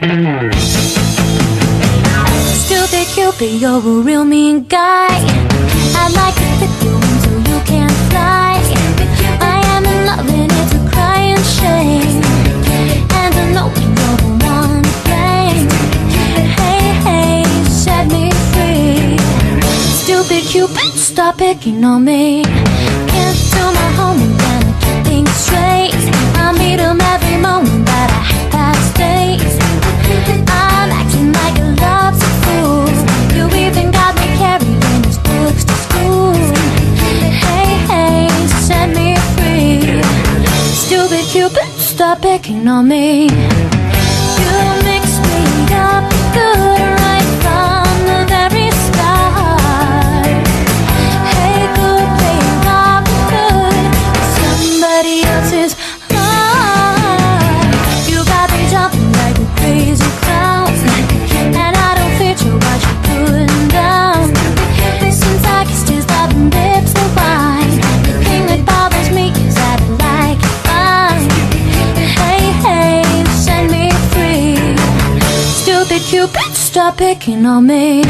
Stupid Cupid, you're a real mean guy. I'd like to flip you until you can't fly. I am in love and it's a crying shame, and I know you're the one to blame. Hey, hey, set me free. Stupid Cupid, stop picking on me. Can't do my homework and I can't think straight. I meet him every moment that I have days. I'm acting like a love's a fool. You even got me carrying his books to school. Hey, hey, set me free. Stupid Cupid, stop picking on me. You mix me up good right from the very start. Hey, good, babe, I'm good. Somebody else's heart. You got me jumping like a crazy clown, and I don't fit you what you're putting down. Since I kissed his loving lips of wine, the thing that bothers me is that I like it fine. Hey, hey, set me free. Stupid Cupid, stop picking on me.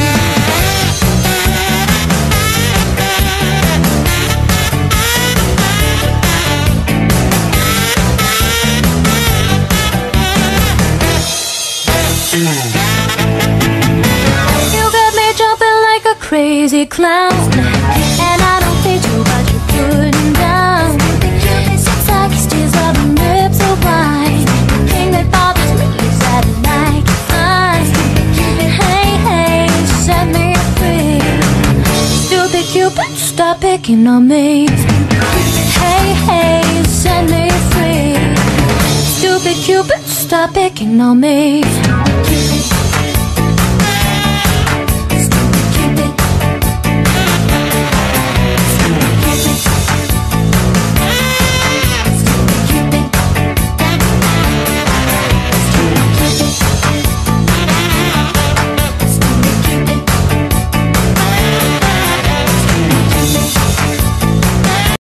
You got me jumping like a crazy clown, and I don't fit you what you're putting down. Since I kissed his loving lips of wine, the thing that bothers me is that I like it fine. Hey, hey, set me free. Stupid Cupid, stop picking on me. Hey, hey, set me free. Stupid Cupid, stop picking on me.